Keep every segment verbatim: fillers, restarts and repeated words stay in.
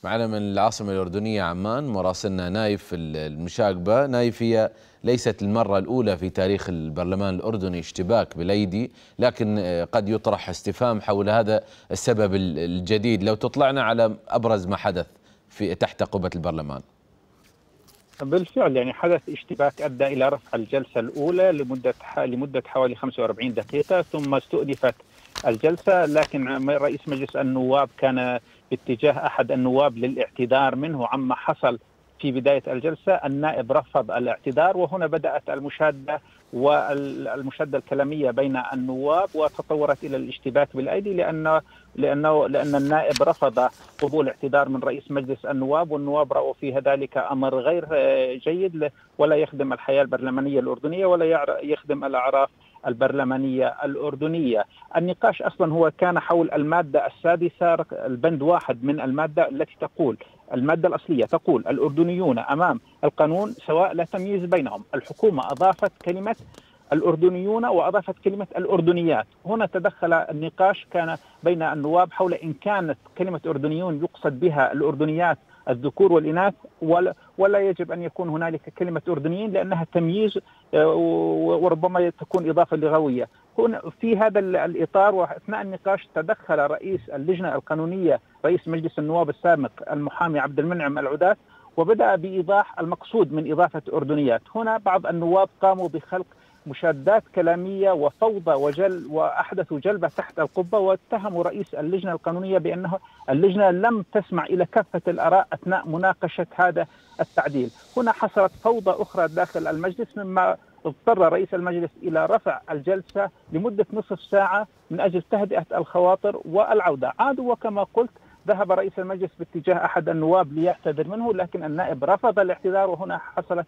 معنا من العاصمة الأردنية عمان مراسلنا نايف المشاغبة. نايف، هي ليست المرة الأولى في تاريخ البرلمان الأردني اشتباك بالأيدي، لكن قد يطرح استفهام حول هذا السبب الجديد. لو تطلعنا على أبرز ما حدث في تحت قبة البرلمان. بالفعل يعني حدث اشتباك أدى إلى رفع الجلسة الأولى لمدة لمدة حوالي خمسة وأربعين دقيقة، ثم استؤنفت الجلسة، لكن رئيس مجلس النواب كان باتجاه أحد النواب للاعتذار منه عما حصل في بداية الجلسة. النائب رفض الاعتذار، وهنا بدأت المشادة والمشادة الكلامية بين النواب، وتطورت إلى الاشتباك بالأيدي لأن لأنه لأن النائب رفض قبول اعتذار من رئيس مجلس النواب، والنواب رأوا في ذلك أمر غير جيد ولا يخدم الحياة البرلمانية الأردنية ولا يخدم الأعراف البرلمانية الأردنية. النقاش أصلا هو كان حول المادة السادسة، البند واحد من المادة التي تقول، المادة الأصلية تقول: الأردنيون أمام القانون سواء لا تمييز بينهم. الحكومة أضافت كلمة الأردنيون وأضافت كلمة الأردنيات. هنا تدخل النقاش كان بين النواب حول إن كانت كلمة أردنيون يقصد بها الأردنيات الذكور والإناث ولا, ولا يجب أن يكون هنالك كلمة أردنيين لأنها تمييز وربما تكون إضافة لغوية. هنا في هذا الإطار وأثناء النقاش تدخل رئيس اللجنة القانونية رئيس مجلس النواب السابق المحامي عبد المنعم العداة، وبدأ بإيضاح المقصود من إضافة أردنيات. هنا بعض النواب قاموا بخلق مشادات كلامية وفوضى وجل وأحدثوا جلبة تحت القبة، واتهموا رئيس اللجنة القانونية بأنه اللجنة لم تسمع إلى كافة الآراء أثناء مناقشة هذا التعديل. هنا حصلت فوضى أخرى داخل المجلس، مما اضطر رئيس المجلس إلى رفع الجلسة لمدة نصف ساعة من أجل تهدئة الخواطر والعودة. عادوا وكما قلت ذهب رئيس المجلس باتجاه أحد النواب ليعتذر منه، لكن النائب رفض الاعتذار، وهنا حصلت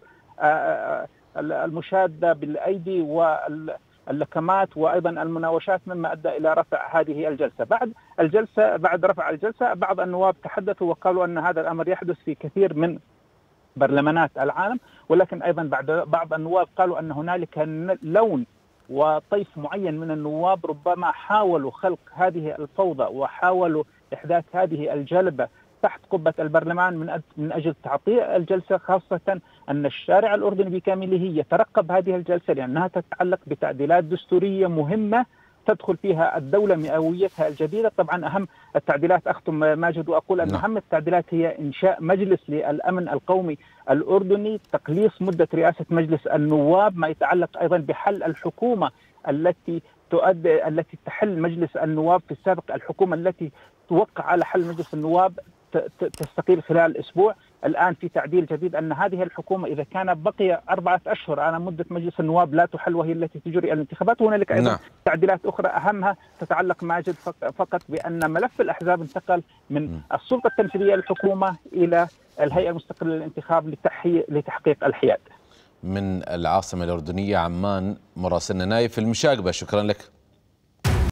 المشادة بالأيدي واللكمات وأيضا المناوشات، مما أدى إلى رفع هذه الجلسة. بعد الجلسة بعد رفع الجلسة بعض النواب تحدثوا وقالوا أن هذا الأمر يحدث في كثير من برلمانات العالم، ولكن أيضا بعد بعض النواب قالوا أن هنالك لون وطيف معين من النواب ربما حاولوا خلق هذه الفوضى وحاولوا إحداث هذه الجلبة تحت قبة البرلمان من من أجل تعطيل الجلسة، خاصة أن الشارع الأردني بكامله يترقب هذه الجلسة لأنها تتعلق بتعديلات دستورية مهمة تدخل فيها الدولة مئويتها الجديدة. طبعا أهم التعديلات، أختم ماجد وأقول أن أهم التعديلات هي إنشاء مجلس للأمن القومي الأردني، تقليص مدة رئاسة مجلس النواب، ما يتعلق أيضا بحل الحكومة التي تؤدي التي تحل مجلس النواب في السابق. الحكومة التي توقع على حل مجلس النواب تستقيل خلال أسبوع. الآن في تعديل جديد أن هذه الحكومة إذا كان بقي أربعة أشهر على مدة مجلس النواب لا تحل، وهي التي تجري الانتخابات. وهنالك أيضا نعم. تعديلات أخرى أهمها تتعلق ماجد فقط بأن ملف الأحزاب انتقل من م. السلطة التنفيذية للحكومة إلى الهيئة المستقلة للانتخاب لتحقيق الحياد. من العاصمة الأردنية عمان مراسلنا نايف المشاغبة، شكرا لك.